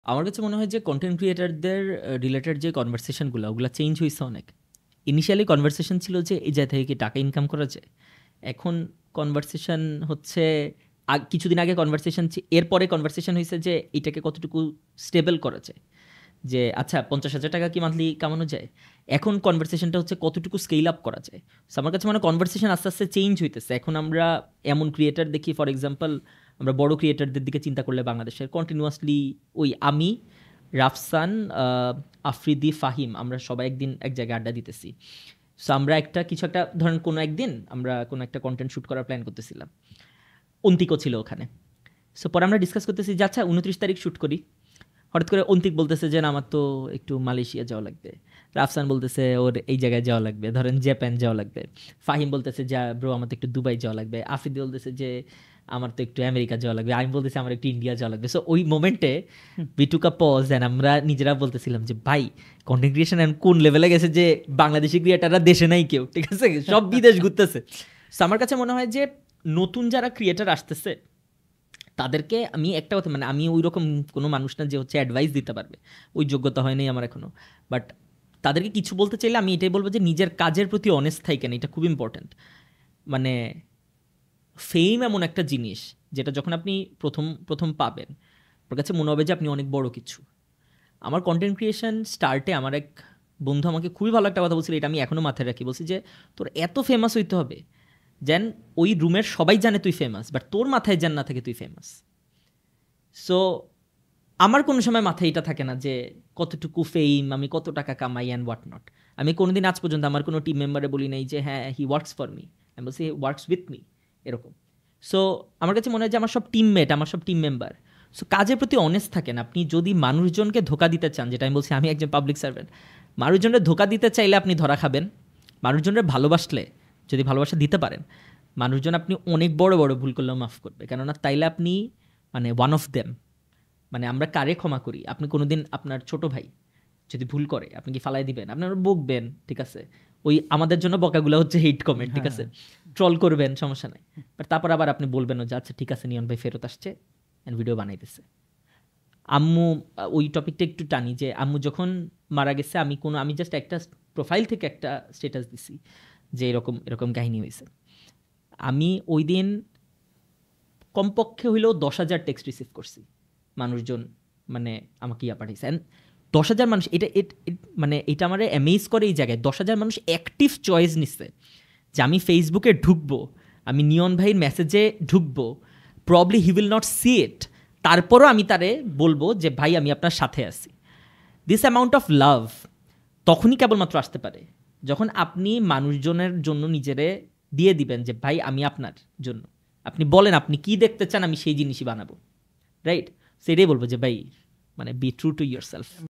আমার কাছে মনে হয় যে কন্টেন্ট ক্রিয়েটরদের রিলেটেড যে কনভারসেশনগুলো ওগুলো চেঞ্জ হয়েছে অনেক। ইনিশিয়ালি কনভারসেশন ছিল যে এই জায়গা থেকে কি টাকা ইনকাম করা যায়। এখন কনভারসেশন হচ্ছে কিছুদিন আগে কনভারসেশন, এরপরে কনভারসেশন হয়েছে যে এটাকে কতটুকু স্টেবল করা যায়, যে আচ্ছা 50,000 টাকা কি মান্থলি কামানো যায়। এখন কনভারসেশনটা হচ্ছে কতটুকু স্কেল আপ করা যায়। সো আমার কাছে মানে কনভারসেশন আস্তে আস্তে চেঞ্জ হইতেছে। এখন আমরা এমন ক্রিয়েটার দেখি, ফর এক্সাম্পল আমরা বড় ক্রিয়েটারদের দিকে চিন্তা করলে বাংলাদেশের কন্টিনিউয়াসলি ওই আমি, রাফসান, আফ্রিদি, ফাহিম আমরা সবাই একদিন এক জায়গায় আড্ডা দিতেছি। সো আমরা কিছু একটা ধরেন কোনো একদিন আমরা কোনো একটা কন্টেন্ট শ্যুট করার প্ল্যান করতেছিলাম, অন্তিকও ছিল ওখানে। সো পরে আমরা ডিসকাস করতেছি যে আচ্ছা 29 তারিখ শ্যুট করি। হঠাৎ করে অন্তিক বলতেছে যে না আমার তো একটু মালয়েশিয়া যাওয়া লাগবে। রাফসান বলতেছে ওর এই জায়গায় যাওয়া লাগবে, ধরেন জাপান যাওয়া লাগবে। ফাহিম বলতেছে যে ব্রো আমার তো একটু দুবাই যাওয়া লাগবে। আফ্রিদি বলতেছে যে আমার তো একটু আমেরিকা যাওয়া লাগবে। আমি বলতেছি আমার একটু ইন্ডিয়া যাওয়া লাগবে। সো ওই মোমেন্টে we took a pause and আমরা নিজেরা বলতেছিলাম যে ভাই কন্টেন্ট ক্রিয়েশন কোন লেভেলে গেছে যে বাংলাদেশি ক্রিয়েটাররা দেশে নাই কেউ, ঠিক আছে, সব বিদেশ ঘুরতেছে। সো আমার কাছে মনে হয় যে নতুন যারা ক্রিয়েটার আসতেছে তাদেরকে আমি একটা কথা, মানে আমি ওই রকম কোনো মানুষ না যে হচ্ছে অ্যাডভাইস দিতে পারবে, ওই যোগ্যতা হয়নি আমার এখনো। বাট তাদেরকে কিছু বলতে চাইলে আমি এটাই বলবো যে নিজের কাজের প্রতি অনেস্ট থাকেন, এটা খুব ইম্পর্ট্যান্ট। মানে ফেম এমন একটা জিনিস যেটা যখন আপনি প্রথম প্রথম পাবেন ওর কাছে মনে হবে যে আপনি অনেক বড় কিছু। আমার কন্টেন্ট ক্রিয়েশন স্টার্টে আমার এক বন্ধু আমাকে খুবই ভালো একটা কথা বলছিল, এটা আমি এখনও মাথায় রাখি। বলছি যে তোর এত ফেমাস হইতে হবে যেন ওই রুমের সবাই জানে তুই ফেমাস, বাট তোর মাথায় যেন না থাকে তুই ফেমাস। সো আমার কোনো সময় মাথায় এটা থাকে না যে কতটুকু ফেম, আমি কত টাকা কামাই অ্যান্ড হোয়াট নট। আমি কোনোদিন আজ পর্যন্ত আমার কোনো টিম মেম্বারে বলি নাই যে হ্যাঁ হি ওয়ার্কস ফর মি, আমি বলছি হি ওয়ার্কস উইথ মি, এরকম। সো আমার কাছে মনে হয় যে আমার সব টিমমেট, আমার সব টিম মেম্বার। সো কাজের প্রতি অনেস্ট থাকেন। আপনি যদি মানুষজনকে ধোকা দিতে চান, যেটা আমি বলছি আমি একজন পাবলিক সার্ভেন্ট, মানুষজনের ধোকা দিতে চাইলে আপনি ধরা খাবেন। মানুষজনের ভালোবাসলে, যদি ভালোবাসা দিতে পারেন, মানুষজন আপনি অনেক বড় বড় ভুল করলেও মাফ করবে, কেননা তাইলে আপনি মানে ওয়ান অফ দেম। মানে আমরা কারে ক্ষমা করি? আপনি কোনোদিন আপনার ছোট ভাই যদি ভুল করে আপনি কি ফালাই দিবেন? আপনারা বকবেন, ঠিক আছে, ওই আমাদের জন্য বকাগুলো হচ্ছে হেট কমেন্ট, ঠিক আছে, ট্রল করবেন, সমস্যা নাই। বাট তারপর আবার আপনি বলবেন যে আচ্ছা ঠিক আছে নিয়ন ভাই ফেরত আসছে অ্যান্ড ভিডিও বানাইতেছে। আম্মু, ওই টপিকটা একটু টানি যে আম্মু যখন মারা গেছে আমি জাস্ট একটা প্রোফাইল থেকে একটা স্ট্যাটাস দিছি যে এরকম এরকম কাহিনী হয়েছে। আমি ওই দিন কমপক্ষে হইলেও 10,000 টেক্সট রিসিভ করছি। মানুষজন মানে আমাকে পাঠাইছে। অ্যান্ড 10,000 মানুষ, মানে এটা আমার অ্যামেজ করে এই জায়গায় 10,000 মানুষ অ্যাক্টিভ চয়েস নিচ্ছে যে আমি ফেসবুকে ঢুকবো, আমি নিয়ন ভাইয়ের মেসেজে ঢুকবো, probably he will not see it, তারপরও আমি তারে বলবো যে ভাই আমি আপনার সাথে আছি। দিস অ্যামাউন্ট অফ লাভ তখনই কেবলমাত্র আসতে পারে যখন আপনি মানুষজনের জন্য নিজেরে দিয়ে দিবেন যে ভাই আমি আপনার জন্য, আপনি বলেন আপনি কি দেখতে চান, আমি সেই জিনিসই বানাবো, রাইট। সেটাই বলবো যে ভাই মানে be true to your self.